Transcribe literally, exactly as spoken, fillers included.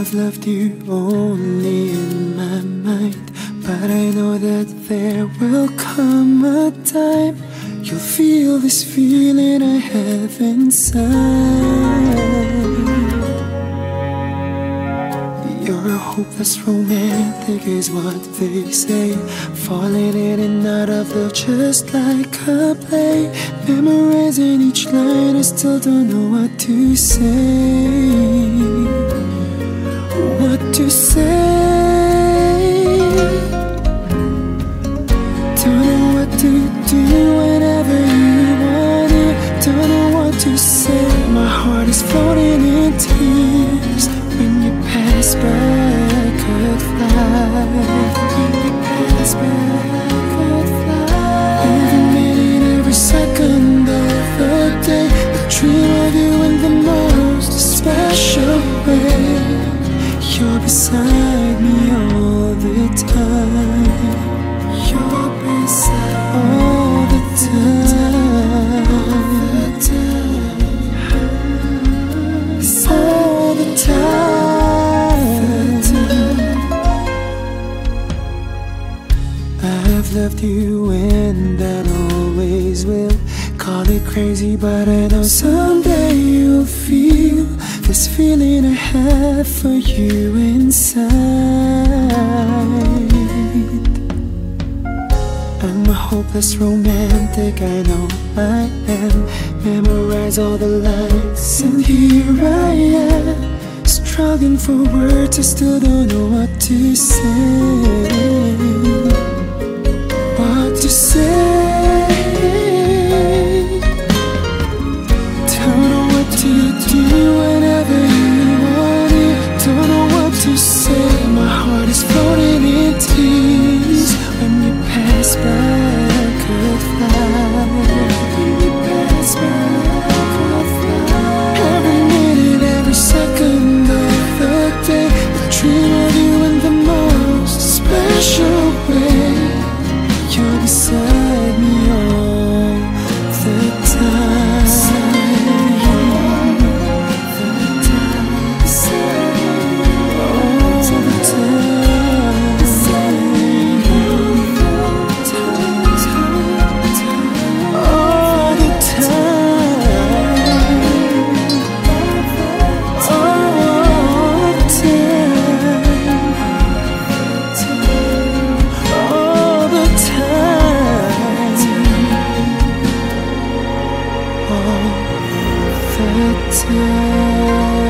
I've loved you only in my mind, but I know that there will come a time you'll feel this feeling I have inside. You're a hopeless romantic is what they say, falling in and out of love just like a play. Memorizing each line, I still don't know what to say. What to say? Don't know what to do whenever you want it. Don't know what to say. My heart is floating in tears. When you pass by, I could fly. When you pass by, I could fly. Every minute, every second of the day, I dream of you in the most special way. You're beside me all the time. You're beside all the time. All the time. I've loved you and I always will. Call it crazy, but I know someday you'll feel this feeling I have for you inside. I'm a hopeless romantic, I know I am. Memorize all the lines, and here I am, struggling for words, I still don't know what to say. What to say? Don't know what to do whenever you want it. Don't know what to say. My heart is floating in tears. When you pass by, I could fly. When you pass by, I could fly. Every minute, every second of the day, I dream of you in the most special way. You're beside me all the time. All the time.